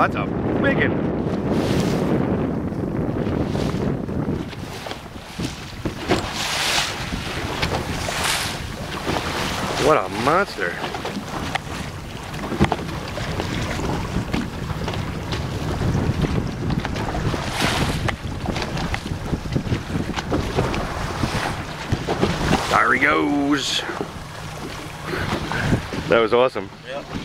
that's a big one. What a monster. There he goes. That was awesome. Yep.